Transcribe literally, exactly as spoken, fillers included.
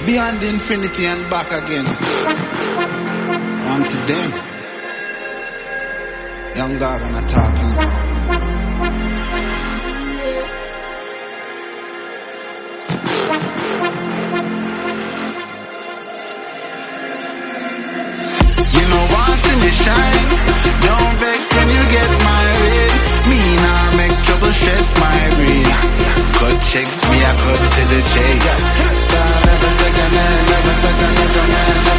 beyond infinity and back again. On to them. Young dog and a talking. You know once in the shine, don't vex when you get married. Me nah make trouble stress my brain. Cut checks me, I cut to the chase. Never second man, never second, never man.